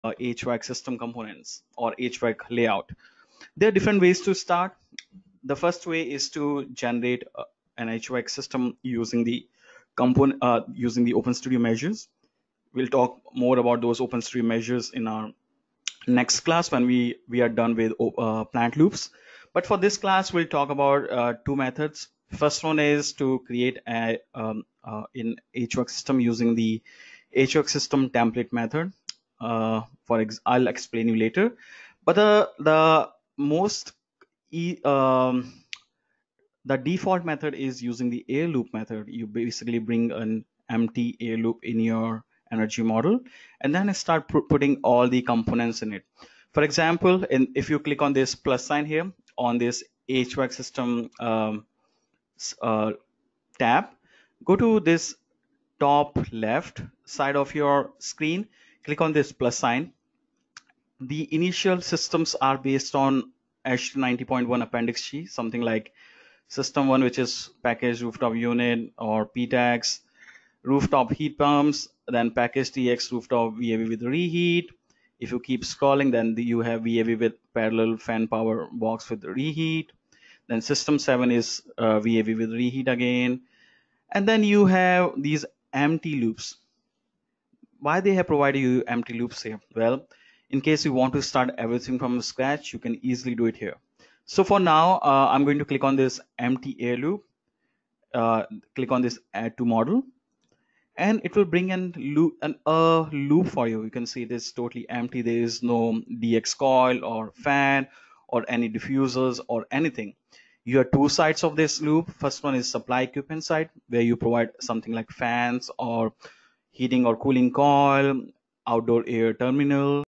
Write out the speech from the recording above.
HVAC system components or HVAC layout. There are different ways to start. The first way is to generate an HVAC system using the OpenStudio measures. We'll talk more about those OpenStudio measures in our next class when we are done with plant loops. But for this class, we'll talk about two methods. First one is to create in HVAC system using the HVAC system template method. I'll explain you later. But the most e the default method is using the air loop method. You basically bring an empty air loop in your energy model and then start putting all the components in it. For example, if you click on this plus sign here on this HVAC system tab, go to this top left side of your screen, click on this plus sign. The initial systems are based on H 90.1 Appendix G, something like System 1, which is packaged rooftop unit or PTAX, rooftop heat pumps, then package TX rooftop VAV with reheat. If you keep scrolling, then you have VAV with parallel fan power box with reheat. Then System 7 is VAV with reheat again. And then you have these empty loops. Why they have provided you empty loops here? Well, in case you want to start everything from scratch, you can easily do it here. So for now, I'm going to click on this empty air loop. Click on this add to model, and it will bring a loop for you. You can see it is totally empty. There is no DX coil or fan or any diffusers or anything. You have two sides of this loop. First one is supply equipment side, where you provide something like fans or heating or cooling coil, outdoor air terminal,